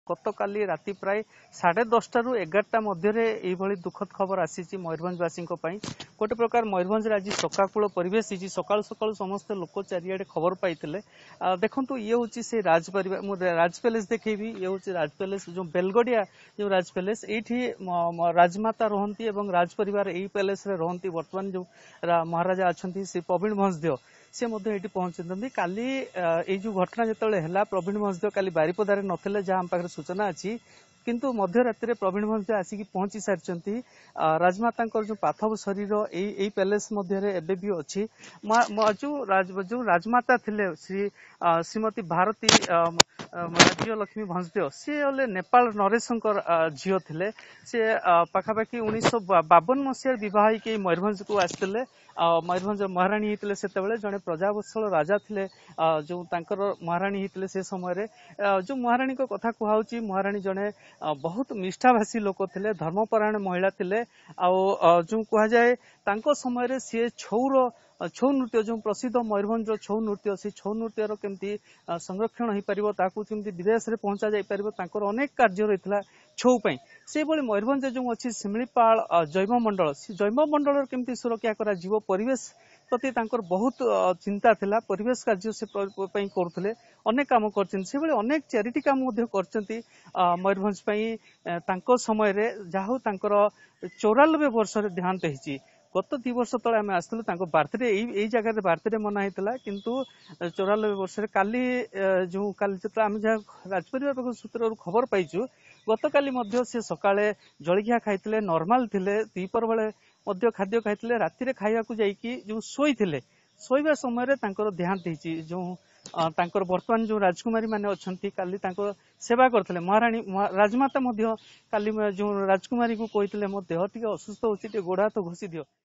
गतकाली राति प्राय 10:30 रु 11टा मध्य दुखद खबर आसी मयूरभंजवासी गोटे प्रकार मयूरभंज आज शोकाकूल परिवेश सकाळु सकाळु समस्त लोक चारिआडे खबर पाई देखु ये हूँ से राज पैलेस देखी ये हूँ राज पैलेस जो बेलगड़िया जो राज पैलेस ये राजमाता रहती राज परिवार यही पैलेस रहती बर्तमान जो महाराजा अच्छा श्री प्रवीण भंजदेव सी पहुंची काली जो घटना जो प्रवीण भंजदेव काली बारिपदार नथिले जहाँ आम पाखे सूचना अच्छी किंतु मध्य राति प्रवीण भंजदेव आसिक पहुंची सारी राजमाता जो पार्थिव शरीर यही पैलेस भी अच्छी जो राजमाता थिले श्रीमती भारती राज्य लक्ष्मी भंजदेव सी हेले नेपाल नरेशंकर झील थे सी पाखापाखि 1952 मसीह बह मयूरभंज को आसते मयूरभंज महाराणी होते से जड़े प्रजावत्सल राजा थे जो महाराणी होते से समय जो महाराणी कथा कहूँ महाराणी जड़े बहुत निष्ठाभाषी लोक थे धर्मपरायण महिला थे जो कहुए समय सी छौ नृत्य जो प्रसिद्ध मयूरभंज छौ नृत्य से छौ नृत्यर केमती संरक्षण हो पार ताकू विदेश में पहुंचा जा पार अनेक कार्य रही छौ से मयूरभंज जो अच्छी शिमिलीपाल जैव मंडल से जैव मंडल केमती सुरक्षा करा परिवेश प्रति बहुत चिंता थिला परिवेश कार्य से करुले अनेक काम कर अनेक चैरिटी काम कर मयूरभंज समय जहाँ 94 वर्ष देहांत होती गत 2 वर्ष तले आम आसलु बार्थडे यही जगह बार्थडे मना होता किंतु 94 वर्ष काली जो काली जो आम जहाँ राजपरिवार सूत्र खबर पाइचु गतकाली से सकाळे जलखिया खाई नॉर्मल थिले दीपर बेले खाद्य खाई राति खाया जो शोवा समय देहांत होती जो वर्तमान जो राजकुमारी माने अच्छा काली सेवा करते महाराणी राजमाता काली जो राजकुमारी को कहते असुस्थ होती गोड़ हाथ घोषी दियो।